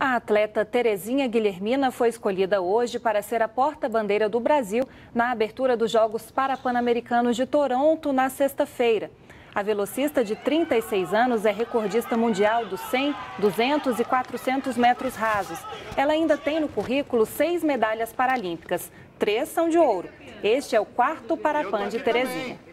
A atleta Terezinha Guilhermina foi escolhida hoje para ser a porta-bandeira do Brasil na abertura dos Jogos Parapan-Americanos de Toronto na sexta-feira. A velocista de 36 anos é recordista mundial dos 100, 200 e 400 metros rasos. Ela ainda tem no currículo 6 medalhas paralímpicas, 3 são de ouro. Este é o quarto Parapan de Terezinha.